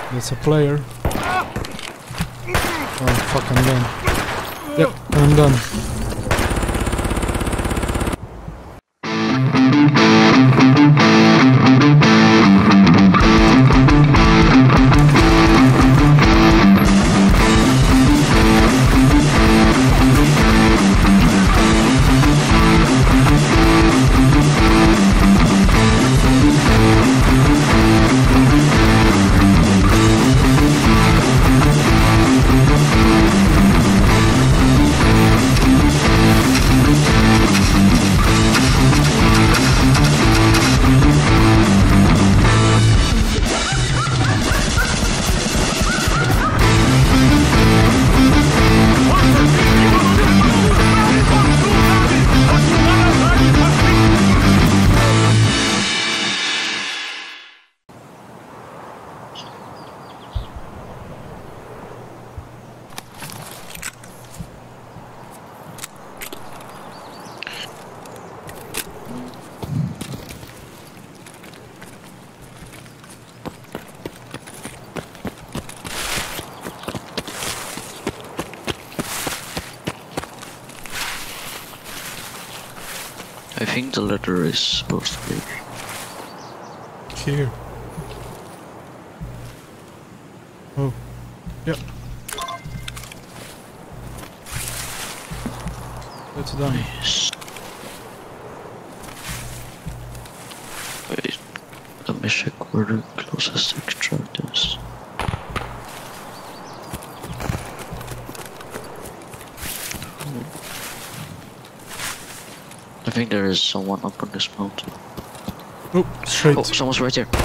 That's a player. Oh fuck, I'm done. Yep, I'm done. I think the letter is supposed to be here. Oh, yep. That's done. Nice. Wait, let me check where the closest extract is. I think there is someone up on this mountain. Oh, straight. Oh, someone's right here.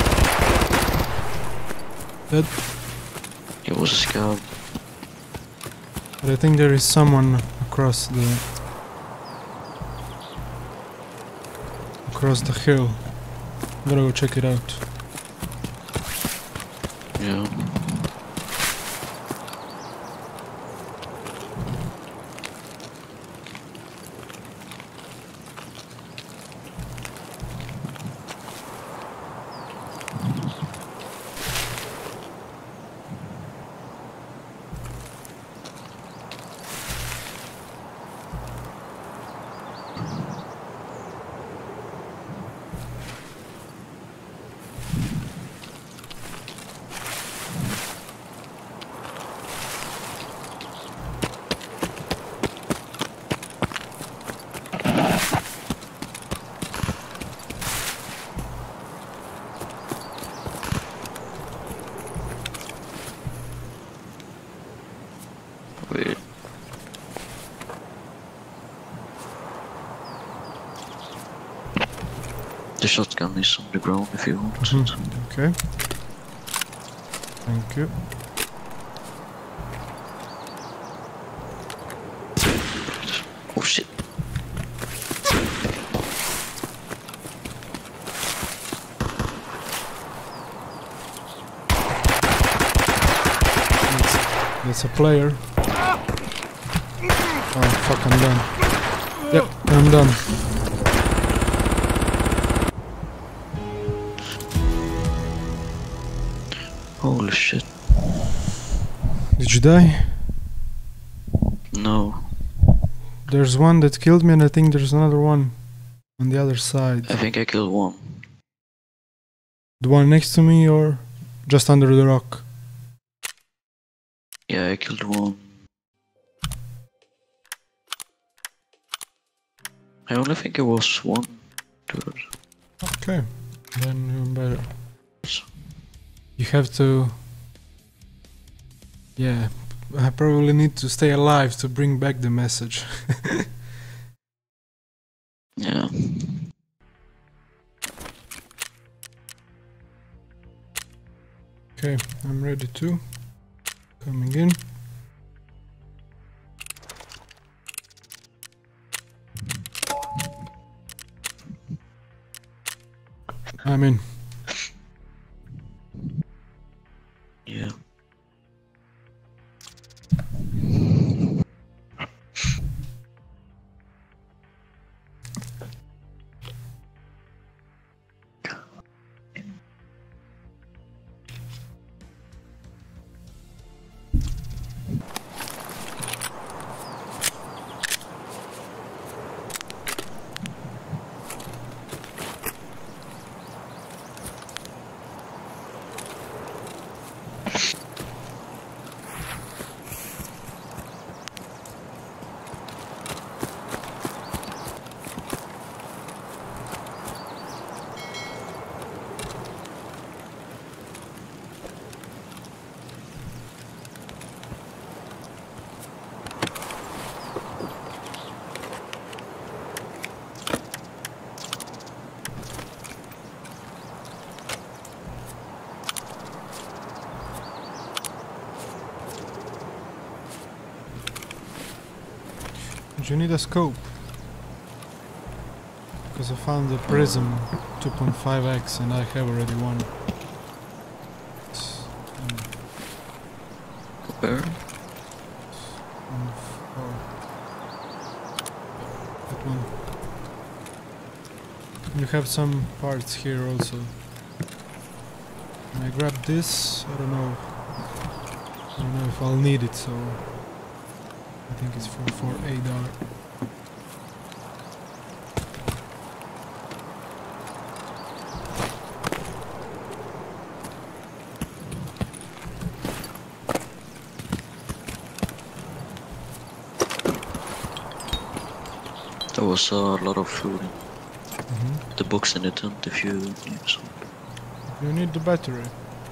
Dead. It was a scout. But I think there is someone across the hill. I'm gonna go check it out. Yeah. Wait. The shotgun is on the ground if you want it. Okay. Thank you. Oh shit. That's a player. Oh fuck, I'm done. Yep, I'm done. Holy shit. Did you die? No. There's one that killed me and I think there's another one on the other side. I think I killed one. The one next to me or just under the rock? Yeah, I killed one. I only think it was one. Dude. Okay, then even better. You have to... Yeah, I probably need to stay alive to bring back the message. Yeah. Okay, I'm ready too. Coming in. I'm in. Yeah. Do you need a scope? Because I found the prism 2.5x and I have already one. Where? That one. You have some parts here also. Can I grab this? I don't know. I don't know if I'll need it, so I think it's for ADAR. There was a lot of food. The box in the tent if you need some. You need the battery.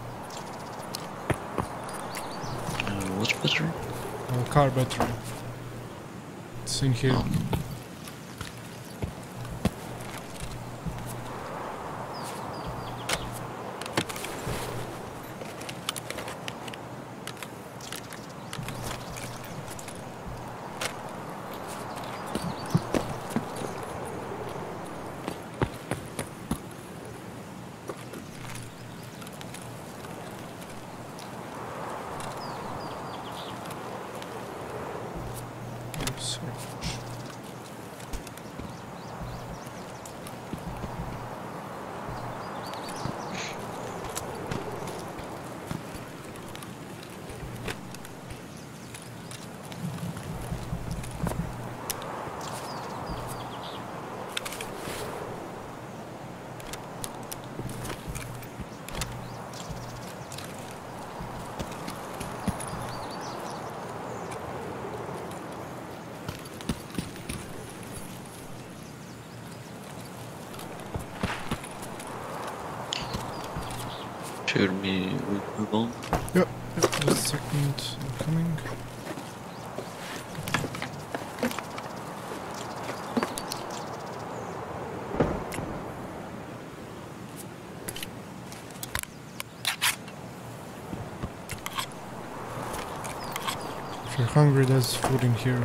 What battery? Car battery. It's in here. Should we move on? Yep, just a second, I'm coming. If you're hungry, there's food in here.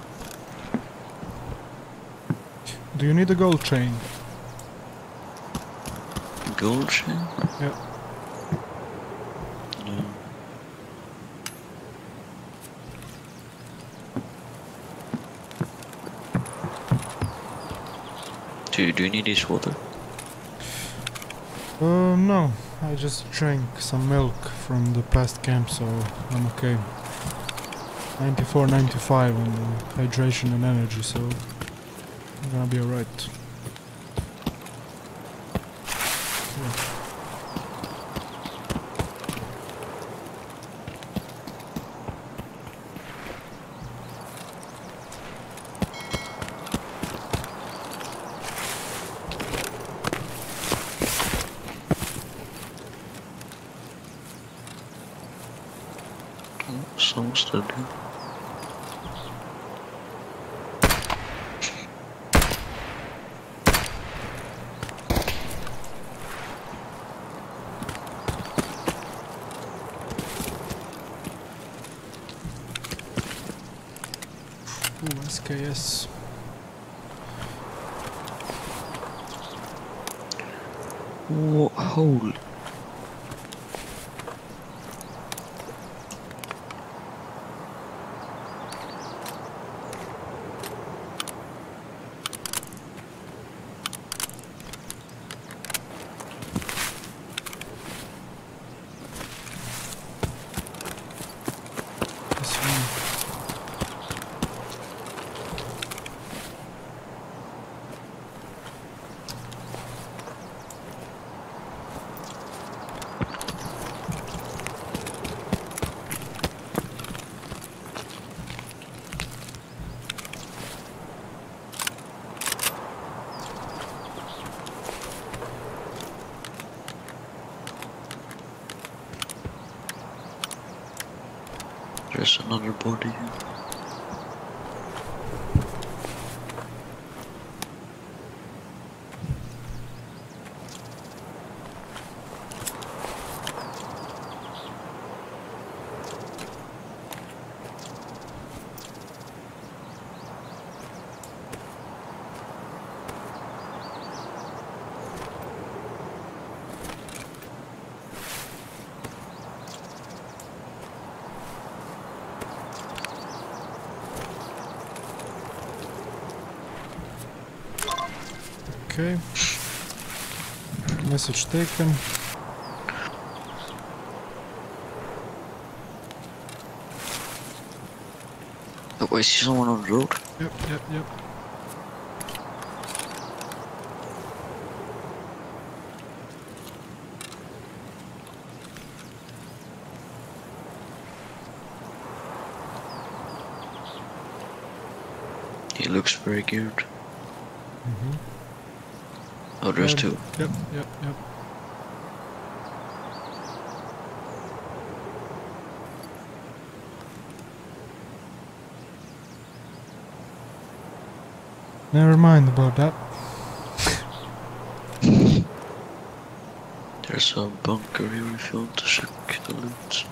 Do you need a gold chain? gold chain? Yeah. No. Do you need this water? No. I just drank some milk from the past camp, so I'm okay. 94, 95 on the hydration and energy, so I'm gonna be alright. Someone's still there. Ooh, SKS. Whoa, holy. This one. There's another body here. Okay. Message taken. Oh, I see someone on the road. Yep, yep, yep. He looks very geared. Mm-hmm. Oh, there's two. Yep, yep, yep. Never mind about that. There's a bunker here if you want to check the loot.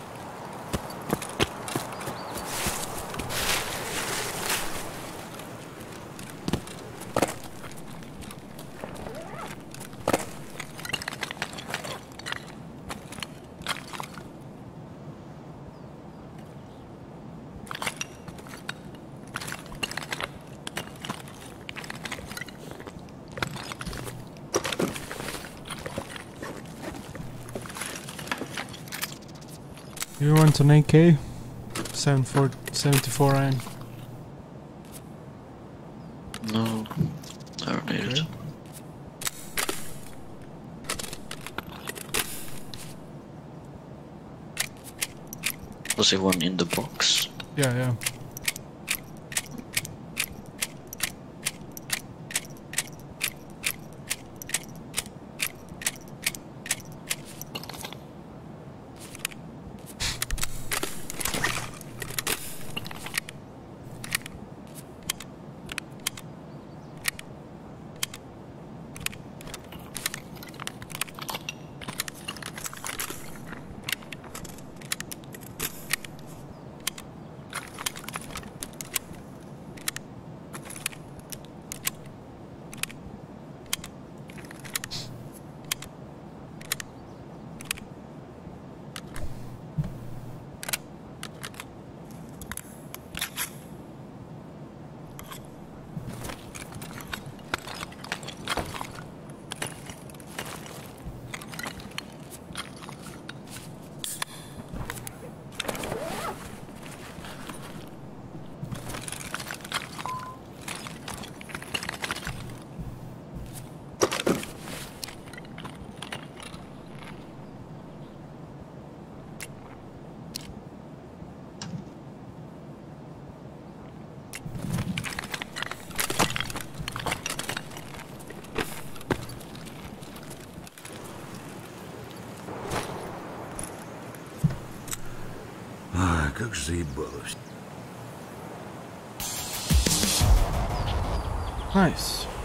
You want an AK? 74 iron. No, I don't need it. Okay. Was there one in the box? Yeah, yeah. Как же заебалось. Nice.